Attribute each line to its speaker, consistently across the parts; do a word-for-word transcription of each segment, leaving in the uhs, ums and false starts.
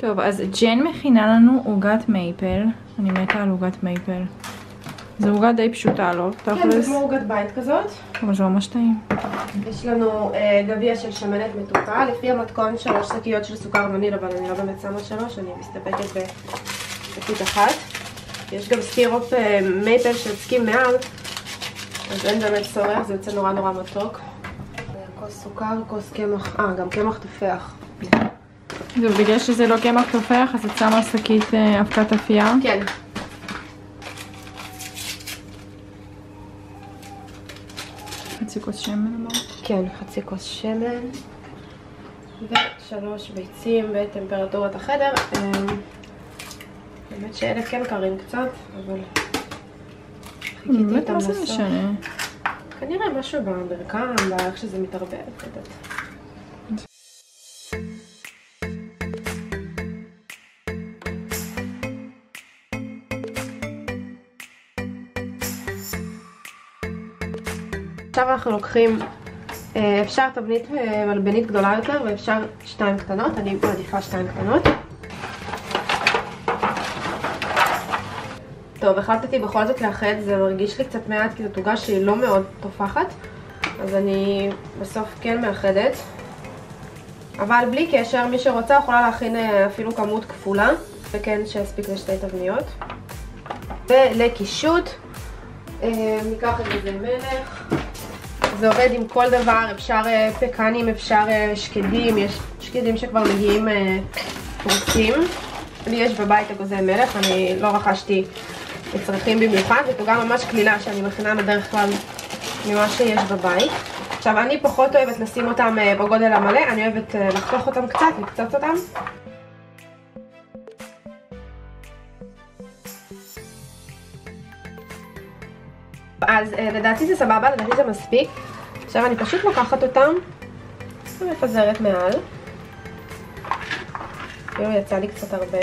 Speaker 1: טוב, אז ג'ן מכינה לנו עוגת מייפל. אני מתה על עוגת מייפל. זו עוגה די פשוטה, לא?
Speaker 2: כן, זה כמו עוגת בית כזאת.
Speaker 1: אבל זה ממש טעים.
Speaker 2: יש לנו אה, גביע של שמנת מתוקה, לפי המתכון שלוש שקיות של סוכר וניל, אבל אני לא באמת שמה שלוש, אני מסתפקת בשקית אחת. יש גם סירופ אה, מייפל שיוצקים מעל, אז אין באמת צורך, זה יוצא נורא נורא מתוק. כוס סוכר, כוס קמח, אה, גם קמח תופח.
Speaker 1: ובגלל שזה לא קמח תופח, אז את שמה שקית אה, אבקת אפייה?
Speaker 2: כן.
Speaker 1: חצי כוס שמן אמרת?
Speaker 2: כן, חצי כוס שמן ושלוש ביצים בטמפרטורת החדר. באמת שאלה כן קרים קצת, אבל חיכיתי איתם
Speaker 1: בסוף. מה זה משנה?
Speaker 2: כנראה משהו במרקם, באיך שזה מתערבב. עכשיו אנחנו לוקחים, אפשר תבנית מלבנית גדולה יותר ואפשר שתיים קטנות, אני מעדיפה שתיים קטנות. טוב, החלטתי בכל זאת לאחד, זה מרגיש לי קצת מעט כי זאת עוגה שהיא לא מאוד תופחת, אז אני בסוף כן מאחדת. אבל בלי קשר, מי שרוצה יכולה להכין אפילו כמות כפולה, וכן שיספיק לשתי תבניות. ולקישוט, ניקח את זה מלך. זה עובד עם כל דבר, אפשר פקנים, אפשר שקדים, יש שקדים שכבר מגיעים פרוסים. לי יש בבית אגוזי מלך, אני לא רכשתי לצרכים במיוחד, זו גם ממש כלילה שאני מכינה בדרך כלל ממה שיש בבית. עכשיו אני פחות אוהבת לשים אותם בגודל המלא, אני אוהבת לחתוך אותם קצת, לקצוץ אותם. אז לדעתי זה סבבה, לדעתי זה מספיק. עכשיו אני פשוט לוקחת אותם ומפזרת מעל. כאילו יצא לי קצת הרבה.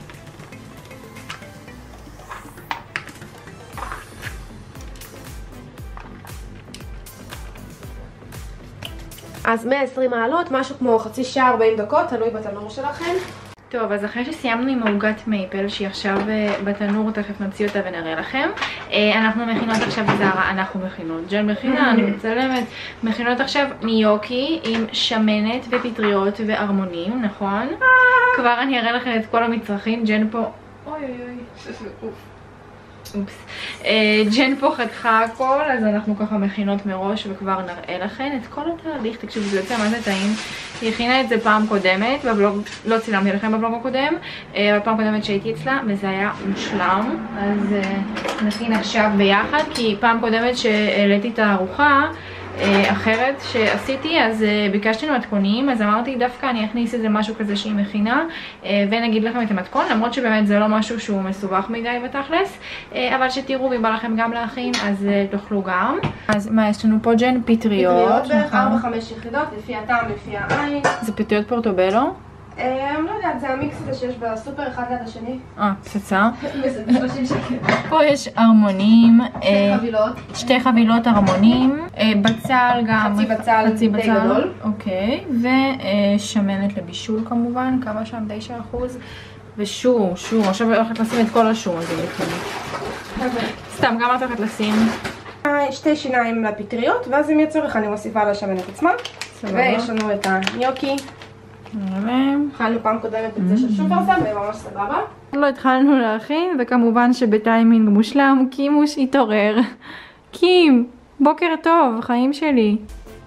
Speaker 2: אז מאה ועשרים מעלות, משהו כמו חצי שעה ארבעים דקות, תלוי בתנור שלכם.
Speaker 1: טוב, אז אחרי שסיימנו עם העוגת מייפל, שהיא עכשיו בתנור, תכף נוציא אותה ונראה לכם. אנחנו מכינות עכשיו זרה, אנחנו מכינות, ג'ן מכינה, אני מצלמת, מכינות עכשיו ניוקי עם שמנת ופטריות וארמונים, נכון? כבר אני אראה לכם את כל המצרכים, ג'ן פה, אוי אוי אוי, אוף. אופס. ג'ן פה חתכה הכל, אז אנחנו ככה מכינות מראש וכבר נראה לכם את כל התהליך. תקשיבו, זה יוצא מה זה טעים. היא הכינה את זה פעם קודמת, בבלוג, לא צילמתי לכם בבלוג הקודם, בפעם קודמת שהייתי אצלה, וזה היה מושלם. אז נכין עכשיו ביחד, כי פעם קודמת שהעליתי את הארוחה אחרת שעשיתי, אז ביקשתי מתכונים, אז אמרתי דווקא אני אכניס איזה משהו כזה שהיא מכינה ונגיד לכם את המתכון, למרות שבאמת זה לא משהו שהוא מסובך מדי בתכלס, אבל שתראו אם בא לכם גם להכין אז תאכלו גם. אז מה יש לנו פה ג'ן? פטריות.
Speaker 2: פטריות בערך ארבע חמש יחידות, לפי הטעם, לפי העין.
Speaker 1: זה פטריות פורטובלו?
Speaker 2: לא יודעת, זה המיקס הזה שיש בסופר אחד ליד השני.
Speaker 1: אה, פצצה.
Speaker 2: שלושים שקל.
Speaker 1: פה יש ארמונים.
Speaker 2: שתי חבילות.
Speaker 1: שתי חבילות ארמונים. בצל גם.
Speaker 2: חצי בצל די גדול.
Speaker 1: אוקיי. ושמנת לבישול כמובן, כמה שם? תשע אחוז. ושור, שור. עכשיו אני הולכת לשים את כל השור הזה בפנים. סתם, גם את הולכת לשים.
Speaker 2: שתי שיניים לפטריות, ואז אם יהיה צורך אני מוסיפה על השמנת עצמה. ויש לנו את הניוקי. התחלנו פעם קודמת את זה של שופרסל, וממש סבבה.
Speaker 1: לא התחלנו להכין, וכמובן שבטיימינג מושלם, קימוש התעורר. קים, בוקר טוב, חיים שלי.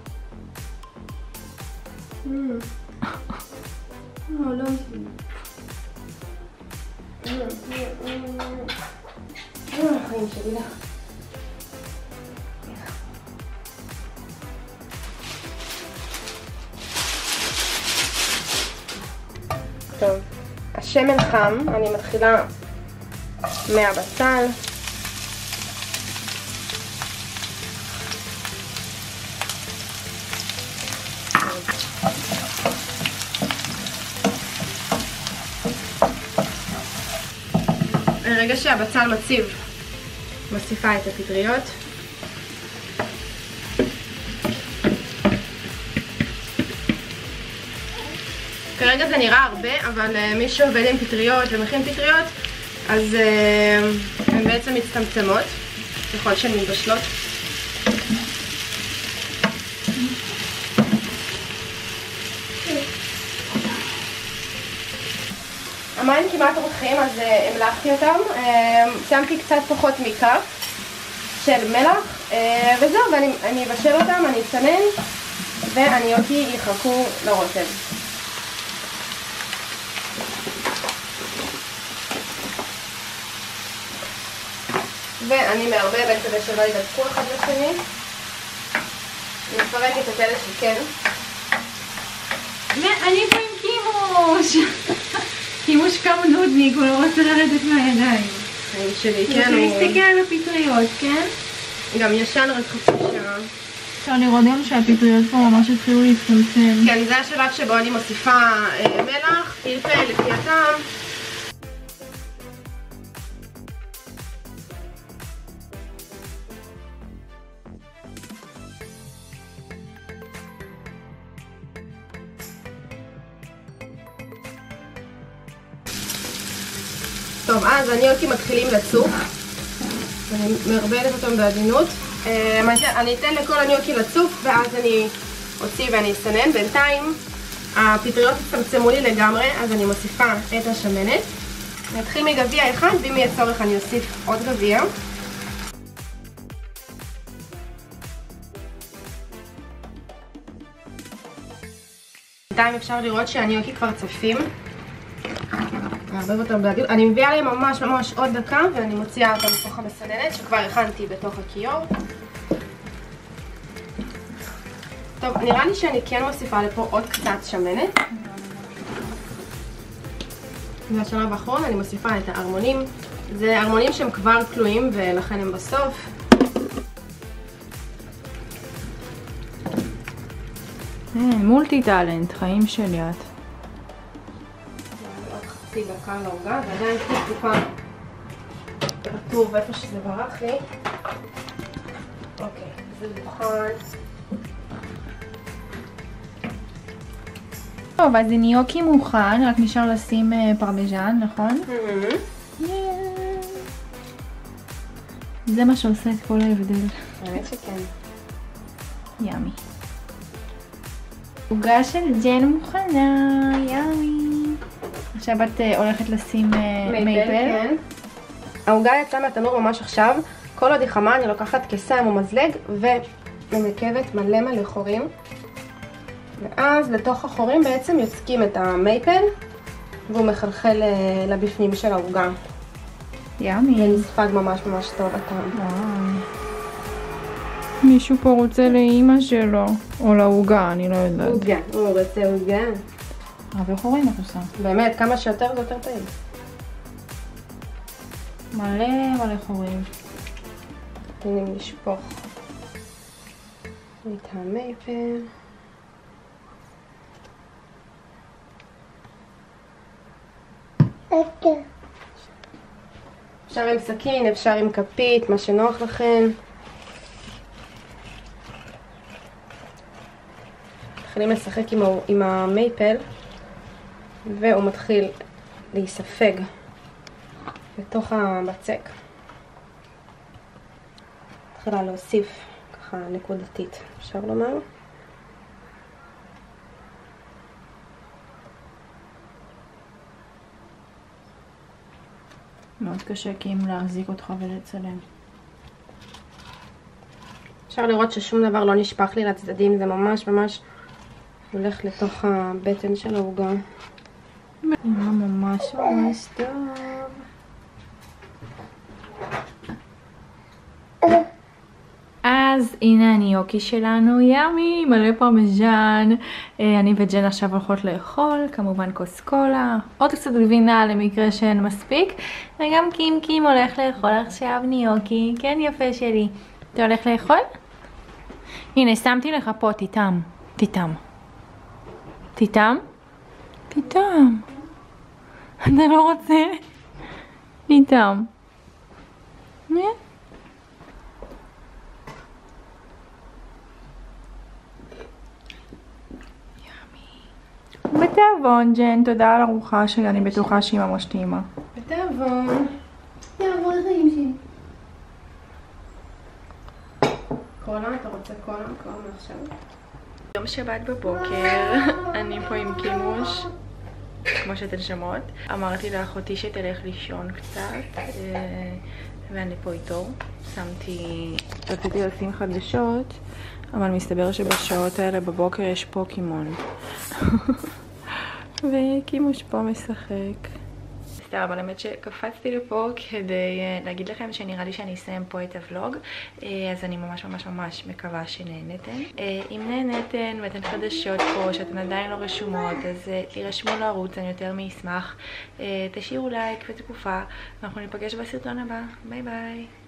Speaker 2: חיים שלי לך. טוב, השמן חם, אני מתחילה מהבצל. ברגע שהבצל מציב, מוסיפה את הפטריות. כרגע זה נראה הרבה, אבל uh, מי שעובד עם פטריות ומכין פטריות, אז uh, הן בעצם מצטמצמות, ככל שהן מתבשלות. המים כמעט רותחים, אז uh, המלחתי אותם. Uh, שמתי קצת פחות מכף של מלח, uh, וזהו, ואני אבשל אותם, אני אצנן, והניוקי יחכו לרוטב. ואני מערבבת כדי שלא ידבקו אחד לשני. אני מפרקת את אלה שכן.
Speaker 1: ואני פה עם קימוש! קימוש כמה נודניק, הוא לא רוצה לרדת מהידיים.
Speaker 2: חיים שלי, כן.
Speaker 1: הוא רוצה להסתכל על הפטריות, כן?
Speaker 2: גם ישן רק חצי שעה.
Speaker 1: אפשר לראות גם שהפטריות פה ממש התחילו להצטמצם.
Speaker 2: כן, זה השלב שבו אני מוסיפה מלח, פלפל, לפי הטעם. טוב, אז הניוקי מתחילים לצוף. אני מערבבת אותם בעדינות. אני אתן לכל הניוקי לצוף, ואז אני אוציא ואני אסנן. בינתיים הפטריות הצטמצמו לי לגמרי, אז אני מוסיפה את השמנת. נתחיל מגביע אחד, ואם יהיה צורך אני אוסיף עוד גביע. בינתיים אפשר לראות שהניוקי כבר צופים. מערבב אותם בעדינות. אני מביאה להם ממש ממש עוד דקה, ואני מוציאה אותם לתוך המסננת שכבר הכנתי בתוך הכיור. טוב, נראה לי שאני כן מוסיפה לפה עוד קצת שמנת. והשלב האחרון אני מוסיפה את הארמונים. זה ארמונים שהם כבר כלואים ולכן הם בסוף.
Speaker 1: מולטי טלנט, חיים שלי את.
Speaker 2: חצי דקה לעוגה, ועדיין טיפה רטוב איפה שזה ברח לי. אוקיי, זה מוכן.
Speaker 1: טוב, אז הניוקי מוכן, רק נשאר לשים פרמיז'ן, נכון? זה מה שעושה את כל ההבדל.
Speaker 2: האמת שכן.
Speaker 1: ימי. עוגה של ג'ן מוכנה, ימי. עכשיו את הולכת לשים מייפל.
Speaker 2: העוגה יצאה מהתנור ממש עכשיו. כל עוד היא חמה אני לוקחת כסם או מזלג ומנקבת מלא מלא חורים. ואז לתוך החורים בעצם יוצקים את המייפל והוא מחלחל לבפנים של העוגה.
Speaker 1: ימי.
Speaker 2: זה נספג ממש ממש טוב הטעם.
Speaker 1: מישהו פה רוצה לאמא שלו, או לעוגה, אני לא יודעת.
Speaker 2: עוגה, הוא רוצה עוגה.
Speaker 1: הרבה חורים את עושה.
Speaker 2: באמת, כמה שיותר זה יותר טעים.
Speaker 1: מלא מלא חורים.
Speaker 2: הנה נשפוך את המייפל. אפשר עם סכין, אפשר עם כפית, מה שנוח לכם. מתחילים לשחק עם, עם המייפל והוא מתחיל להיספג בתוך הבצק. מתחילה להוסיף ככה נקודתית, אפשר לומר.
Speaker 1: מאוד קשה כי אם להחזיק אותך ולצלם.
Speaker 2: אפשר לראות ששום דבר לא נשפך לי לצדדים, זה ממש ממש הולך לתוך הבטן של העוגה.
Speaker 1: ממש ממש טוב. אז הנה הניוקי שלנו, ימי, מלא פרמיז'ן. אני וג'ן עכשיו הולכות לאכול, כמובן כוס קולה, עוד קצת גבינה למקרה שאין מספיק, וגם קים קים הולך לאכול עכשיו ניוקי. כן יפה שלי, אתה הולך לאכול? הנה שמתי לך פה, תיתם, תיתם, תיתם, תיתם. אתה לא רוצה? תיתם. נה? בתיאבון, ג'ן, תודה על ארוחה שאני בטוחה שהיא ממש טעימה.
Speaker 2: בתיאבון. תיאבון חיים שלי. קולה, אתה רוצה קולה? קולה מעכשיו.
Speaker 1: יום שבת בבוקר, אני פה עם קימוש, כמו שאתן שמעות. אמרתי לאחותי שתלך לישון קצת, ואני פה איתו. שמתי, רציתי לשים חדשות, אבל מסתבר שבשעות האלה בבוקר יש פוקימון. וקימוש פה משחק. סתם, אבל האמת שקפצתי לפה כדי להגיד לכם שנראה לי שאני אסיים פה את הוולוג, אז אני ממש ממש ממש מקווה שנהנתן. אם נהנתן ואתן חדשות פה שאתן עדיין לא רשומות, אז תירשמו לערוץ, אני יותר מאשמח. תשאירו לייק ותגובה, ואנחנו ניפגש בסרטון הבא. ביי ביי.